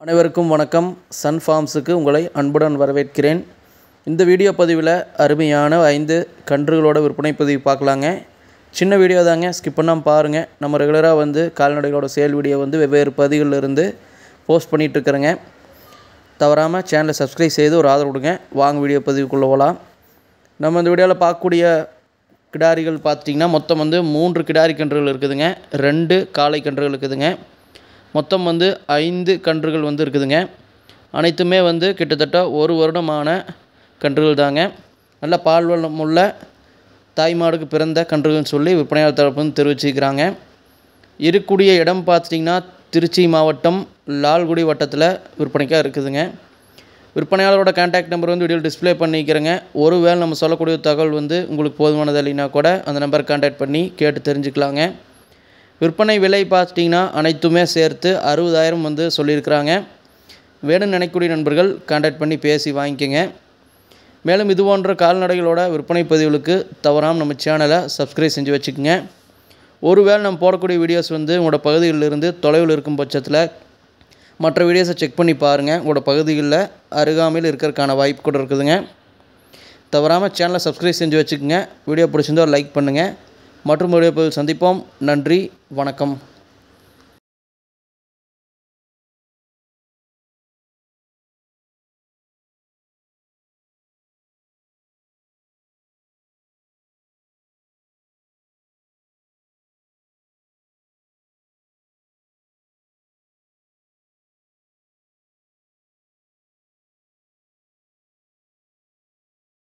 அனைவருக்கும் வணக்கம். சன் ஃபார்ம்ஸுக்கு உங்களை அன்புடன் வரவேற்கிறேன். இந்த வீடியோ பதிவில் அருமையான 5 கன்றுகளோட விற்பனை பதிவு பார்க்கலாங்க. சின்ன வீடியோ தாங்க, ஸ்கிப் பண்ணாமல் பாருங்கள். நம்ம ரெகுலராக கால்நடைகளோட சேல் வீடியோ வெவ்வேறு பதிவுகளில் இருந்து போஸ்ட் பண்ணிகிட்ருக்குறேங்க. தவறாமல் சேனலை சப்ஸ்கிரைப் செய்து ஒரு ஆதரவு கொடுங்க. வாங்க வீடியோ பதிவுக்குள்ளே போகலாம். நம்ம இந்த வீடியோவில் பார்க்கக்கூடிய கிடாரிகள் பார்த்திங்கன்னா மொத்தம் 3 கிடாரி கன்றுகள் இருக்குதுங்க. 2 காளை கன்றுகள் இருக்குதுங்க. மொத்தம் 5 கன்றுகள் இருக்குதுங்க. அனைத்துமே கிட்டத்தட்ட 1 வருடமான கன்றுகள் தாங்க. நல்ல பால்வளம் உள்ள தாய்மாடுக்கு பிறந்த கன்றுகள்னு சொல்லி விற்பனையாளர் தரப்பு தெரிவிச்சுக்கிறாங்க. இருக்கக்கூடிய இடம் பார்த்திங்கன்னா திருச்சி மாவட்டம் லால்குடி வட்டத்தில் விற்பனைக்காக இருக்குதுங்க. விற்பனையாளரோட கான்டாக்ட் நம்பர் வீடியோவில் டிஸ்பிளே பண்ணிக்கிறேங்க. ஒருவேளை நம்ம சொல்லக்கூடிய தகவல் உங்களுக்கு போதுமானது இல்லைன்னா கூட அந்த நம்பரை கான்டாக்ட் பண்ணி கேட்டு தெரிஞ்சுக்கலாங்க. விற்பனை விலை பார்த்திங்கன்னா அனைத்துமே சேர்த்து 60,000 சொல்லியிருக்கிறாங்க. வேணும்னு நினைக்கக்கூடிய நண்பர்கள் கான்டாக்ட் பண்ணி பேசி வாங்கிக்கோங்க. மேலும் இது போன்ற கால்நடைகளோட விற்பனை பதிவுகளுக்கு தவறாமல் நம்ம சேனலை சப்ஸ்கிரைப் செஞ்சு வச்சுக்கோங்க. ஒருவேளை நம்ம போடக்கூடிய வீடியோஸ் உங்களோட பகுதிகளிலிருந்து தொலைவில் இருக்கும் பட்சத்தில் மற்ற வீடியோஸை செக் பண்ணி பாருங்கள். உங்களோட பகுதிகளில் அருகாமையில் இருக்கிறதுக்கான வாய்ப்பு கூட இருக்குதுங்க. தவறாமல் சேனலை சப்ஸ்கிரைப் செஞ்சு வச்சுக்கோங்க. வீடியோ பிடிச்சிருந்தா லைக் பண்ணுங்கள். மற்றும் வீடியோ பதிவில் சந்திப்போம். நன்றி, வணக்கம்.